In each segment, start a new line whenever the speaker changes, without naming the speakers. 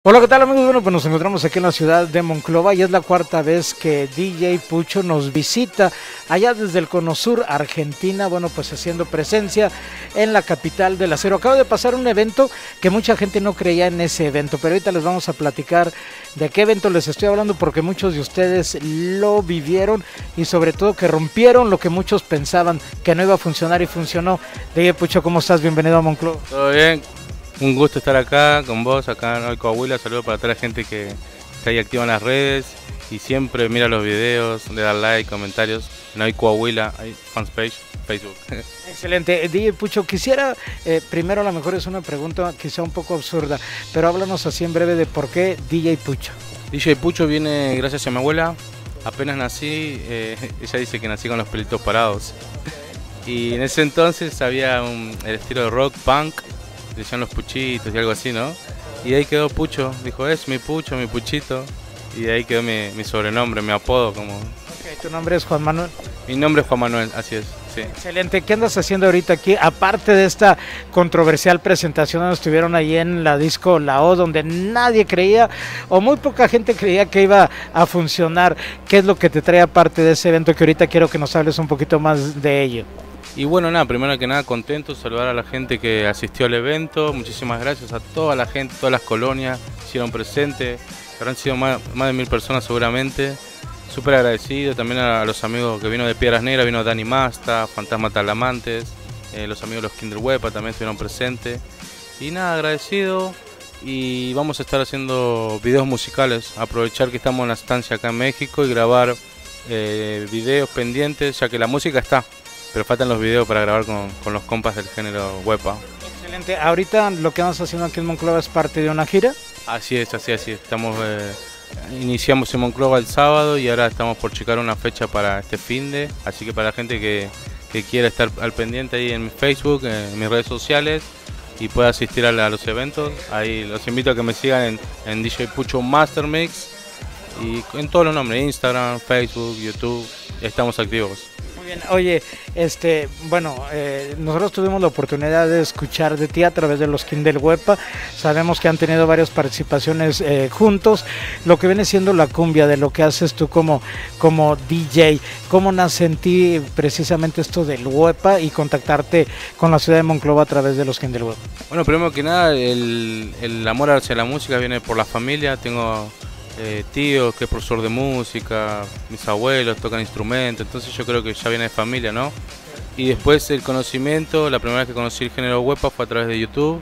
Hola, ¿qué tal amigos? Bueno, pues nos encontramos aquí en la ciudad de Monclova y es la cuarta vez que DJ Pucho nos visita allá desde el Cono Sur, Argentina, bueno, pues haciendo presencia en la capital del acero. Acaba de pasar un evento que mucha gente no creía en ese evento, pero ahorita les vamos a platicar de qué evento les estoy hablando porque muchos de ustedes lo vivieron y sobre todo que rompieron lo que muchos pensaban que no iba a funcionar y funcionó. DJ Pucho, ¿cómo estás? Bienvenido a Monclova.
Todo bien, un gusto estar acá con vos, acá en Hoy Coahuila. Saludos para toda la gente que está ahí activa en las redes y siempre mira los videos, le da like, comentarios en Hoy Coahuila, hay fanpage, Facebook.
Excelente. DJ Pucho, quisiera, primero a lo mejor es una pregunta quizá un poco absurda, pero háblanos así en breve de por qué DJ Pucho.
DJ Pucho viene gracias a mi abuela. Apenas nací, ella dice que nací con los pelitos parados. Y en ese entonces había el estilo de rock, punk, decían los puchitos y algo así, ¿no? Y de ahí quedó Pucho, dijo, es mi Pucho, mi Puchito. Y de ahí quedó mi sobrenombre, mi apodo.
Okay, ¿tu nombre es Juan Manuel?
Mi nombre es Juan Manuel, así es, sí.
Excelente. ¿Qué andas haciendo ahorita aquí? Aparte de esta controversial presentación donde estuvieron ahí en la disco La O, donde nadie creía, o muy poca gente creía que iba a funcionar. ¿Qué es lo que te trae aparte de ese evento que ahorita quiero que nos hables un poquito más de ello?
Y bueno, nada, primero que nada contento, saludar a la gente que asistió al evento, muchísimas gracias a toda la gente, todas las colonias hicieron presente, habrán sido más de 1000 personas seguramente, súper agradecido, también a los amigos que vino de Piedras Negras, vino Dani Masta, Fantasma Talamantes, los amigos de los Kinder Huepa también estuvieron presentes, y nada, agradecido, y vamos a estar haciendo videos musicales, aprovechar que estamos en la estancia acá en México y grabar videos pendientes, ya que la música está. Pero faltan los videos para grabar con los compas del género huepa.
Excelente. Ahorita lo que vamos haciendo aquí en Monclova es parte de una gira.
Así es. Estamos, iniciamos en Monclova el sábado y ahora estamos por checar una fecha para este finde. Así que para la gente que quiera estar al pendiente ahí en mi Facebook, en mis redes sociales y pueda asistir a los eventos, ahí los invito a que me sigan en DJ Pucho Master Mix y en todos los nombres, Instagram, Facebook, YouTube, estamos activos.
Bien, oye, nosotros tuvimos la oportunidad de escuchar de ti a través de los Kinder Huepa. Sabemos que han tenido varias participaciones juntos. Lo que viene siendo la cumbia de lo que haces tú como DJ, ¿cómo nace en ti precisamente esto del Huepa y contactarte con la ciudad de Monclova a través de los Kinder Huepa?
Bueno, primero que nada, el amor hacia la música viene por la familia. Tengo tíos que es profesor de música, mis abuelos tocan instrumentos, entonces yo creo que ya viene de familia, ¿no? Y después el conocimiento, la primera vez que conocí el género huepa fue a través de YouTube,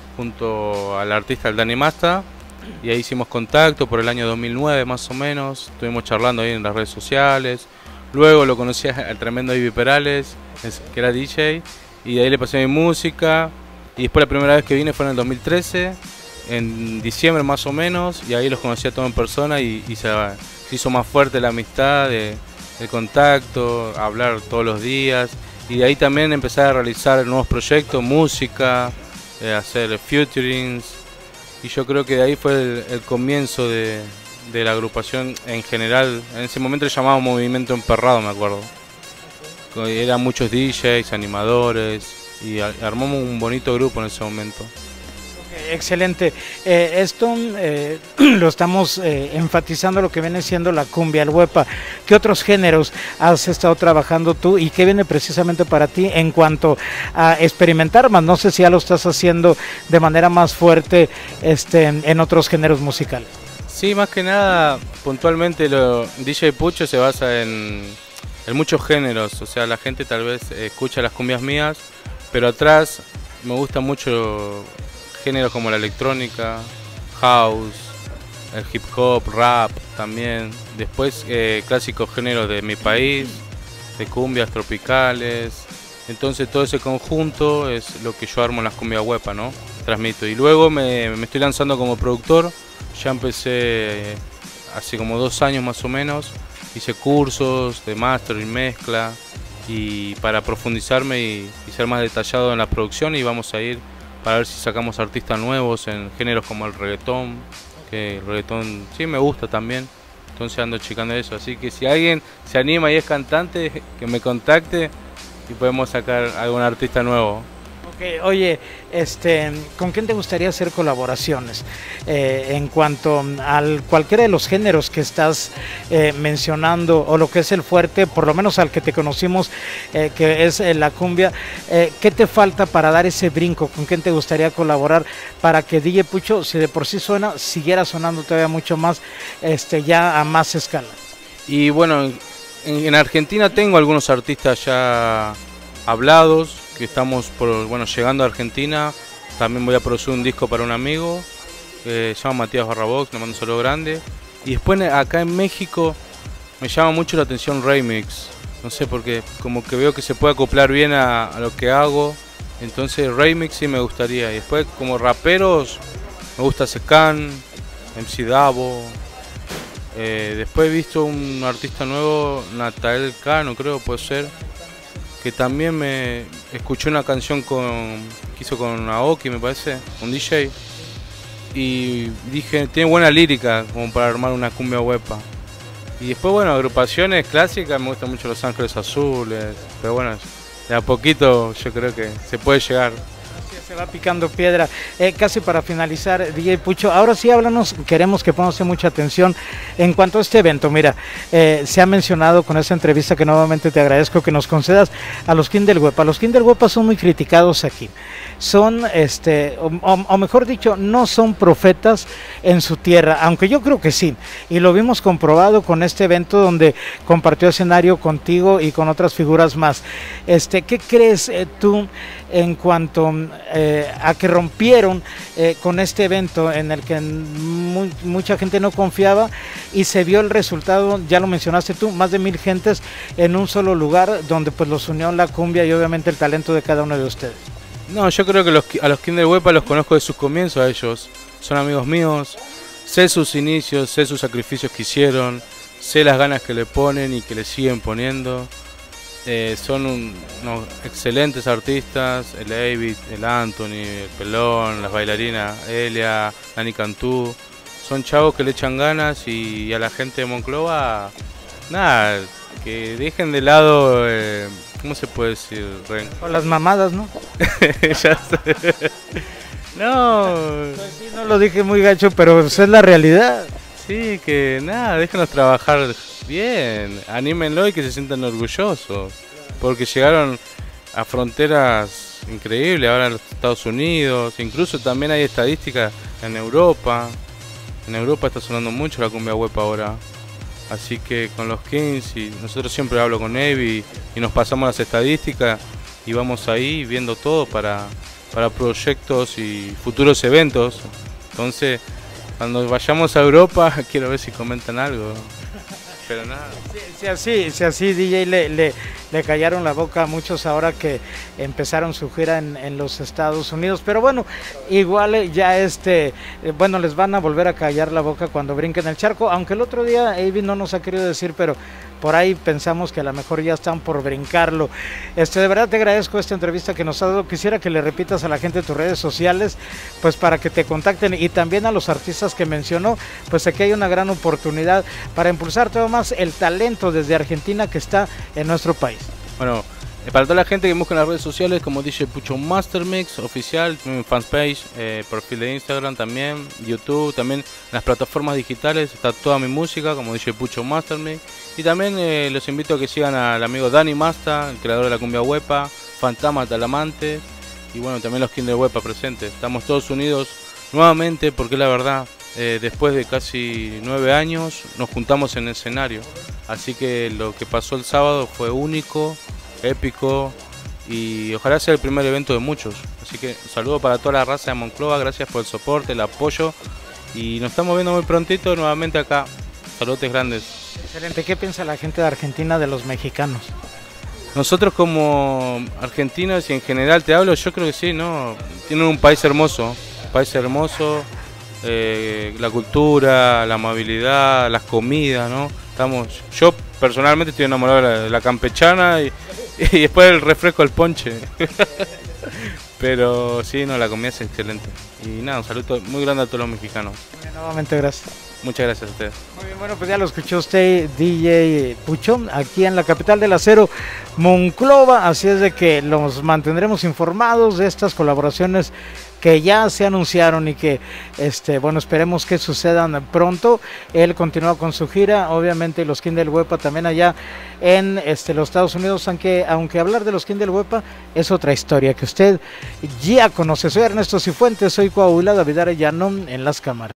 junto al artista el Dani Masta, y ahí hicimos contacto por el año 2009 más o menos, estuvimos charlando ahí en las redes sociales, luego lo conocí al tremendo Ivy Perales, que era DJ, y de ahí le pasé mi música, y después la primera vez que vine fue en el 2013, en diciembre más o menos, y ahí los conocí a todos en persona y se hizo más fuerte la amistad, el contacto, hablar todos los días, y de ahí también empezar a realizar nuevos proyectos, música, hacer featurings, y yo creo que de ahí fue el comienzo de la agrupación en general. En ese momento le llamábamos Movimiento Emperrado, me acuerdo. Eran muchos DJs, animadores, y armamos un bonito grupo en ese momento.
Excelente. Esto lo estamos enfatizando lo que viene siendo la cumbia, el huepa. ¿Qué otros géneros has estado trabajando tú y qué viene precisamente para ti en cuanto a experimentar más? No sé si ya lo estás haciendo de manera más fuerte en otros géneros musicales.
Sí, más que nada, puntualmente DJ Pucho se basa en muchos géneros. O sea, la gente tal vez escucha las cumbias mías, pero atrás me gusta mucho géneros como la electrónica, house, el hip hop, rap también. Después clásicos géneros de mi país, de cumbias tropicales. Entonces todo ese conjunto es lo que yo armo en las cumbias huepa, ¿no? Transmito. Y luego me estoy lanzando como productor. Ya empecé hace como 2 años más o menos. Hice cursos de máster y mezcla y para profundizarme y ser más detallado en la producción, y vamos a ir para ver si sacamos artistas nuevos en géneros como el reggaetón, que el reggaetón sí me gusta también, entonces ando checando eso, así que si alguien se anima y es cantante, que me contacte y podemos sacar algún artista nuevo.
Okay, oye, ¿con quién te gustaría hacer colaboraciones? En cuanto al cualquiera de los géneros que estás mencionando o lo que es el fuerte, por lo menos al que te conocimos, que es la cumbia, ¿qué te falta para dar ese brinco? ¿Con quién te gustaría colaborar para que DJ Pucho, si de por sí suena, siguiera sonando todavía mucho más, ya a más escala?
Y bueno, en Argentina tengo algunos artistas ya hablados, que estamos llegando a Argentina. También voy a producir un disco para un amigo, se llama Matías Barrabox, le mando un saludo grande. Y después acá en México me llama mucho la atención Remix, no sé por qué, como que veo que se puede acoplar bien a lo que hago, entonces Remix sí me gustaría. Y después como raperos me gusta Secan, MC Davo. Después he visto un artista nuevo, Natael Cano creo, puede ser, que también me escuché una canción que hizo con Aoki, me parece, un DJ, y dije, tiene buena lírica como para armar una cumbia huepa. Y después, bueno, agrupaciones clásicas, me gustan mucho Los Ángeles Azules, pero bueno, de a poquito yo creo que se puede llegar.
Se va picando piedra. Casi para finalizar, DJ Pucho, ahora sí háblanos, queremos que pongamos mucha atención en cuanto a este evento. Mira, se ha mencionado con esta entrevista, que nuevamente te agradezco que nos concedas, a los King del Huepa. Los King del Huepa son muy criticados aquí. Son, o mejor dicho, no son profetas en su tierra, aunque yo creo que sí, y lo vimos comprobado con este evento donde compartió escenario contigo y con otras figuras más. ¿Qué crees tú en cuanto a que rompieron con este evento en el que mucha gente no confiaba y se vio el resultado? Ya lo mencionaste tú, más de 1000 gentes en un solo lugar, donde pues los unió la cumbia y obviamente el talento de cada uno de ustedes.
No, yo creo que a los King del Huepa los conozco de sus comienzos a ellos. Son amigos míos, sé sus inicios, sé sus sacrificios que hicieron, sé las ganas que le ponen y que le siguen poniendo. Son unos excelentes artistas, el David, el Anthony, el Pelón, las bailarinas, Elia, Nani Cantú. Son chavos que le echan ganas y a la gente de Monclova, nada, que dejen de lado, ¿cómo se puede decir?
Con las mamadas, ¿no?
Ya sé. No.
Pues sí, no lo dije muy gacho, pero es la realidad.
Sí, que nada, déjenos trabajar bien, anímenlo y que se sientan orgullosos, porque llegaron a fronteras increíbles, ahora en los Estados Unidos, incluso también hay estadísticas en Europa. En Europa está sonando mucho la cumbia huepa ahora. Así que con los Kings, y nosotros siempre hablo con Evi y nos pasamos las estadísticas y vamos ahí viendo todo para proyectos y futuros eventos. Entonces, cuando vayamos a Europa, quiero ver si comentan algo. Pero nada.
Si así DJ le callaron la boca a muchos ahora que empezaron su gira en los Estados Unidos, pero bueno, igual ya bueno, les van a volver a callar la boca cuando brinquen el charco, aunque el otro día Avi no nos ha querido decir, pero por ahí pensamos que a lo mejor ya están por brincarlo. De verdad te agradezco esta entrevista que nos has dado. Quisiera que le repitas a la gente tus redes sociales, pues para que te contacten, y también a los artistas que mencionó, pues aquí hay una gran oportunidad para impulsar todo más el talento desde Argentina que está en nuestro país.
Bueno, para toda la gente que busca en las redes sociales como DJ Pucho Master Mix oficial, fanpage, perfil de Instagram también, YouTube, también en las plataformas digitales está toda mi música como DJ Pucho Master Mix. Y también los invito a que sigan al amigo Dani Masta, el creador de la cumbia huepa, Fantasma Talamante, y bueno, también los King de Huepa presentes. Estamos todos unidos nuevamente porque la verdad, después de casi 9 años nos juntamos en el escenario. Así que lo que pasó el sábado fue único, épico, y ojalá sea el primer evento de muchos. Así que un saludo para toda la raza de Monclova, gracias por el soporte, el apoyo, y nos estamos viendo muy prontito nuevamente acá. Saludos grandes.
Excelente. ¿Qué piensa la gente de Argentina de los mexicanos?
Nosotros como argentinos y en general te hablo, yo creo que sí, ¿no? Tienen un país hermoso, la cultura, la amabilidad, las comidas, ¿no? Yo personalmente estoy enamorado de la campechana y después el refresco, el ponche. Pero sí, no, la comida es excelente. Y nada, un saludo muy grande a todos los mexicanos.
Nuevamente gracias.
Muchas gracias a ustedes.
Muy bien, bueno, pues ya lo escuchó usted, DJ Pucho, aquí en la capital del acero, Monclova, así es de que los mantendremos informados de estas colaboraciones que ya se anunciaron y que, bueno, esperemos que sucedan pronto. Él continúa con su gira, obviamente los King del Huepa también allá en los Estados Unidos, aunque hablar de los King del Huepa es otra historia que usted ya conoce. Soy Ernesto Cifuentes, soy Coahuila, David Arellano en las cámaras.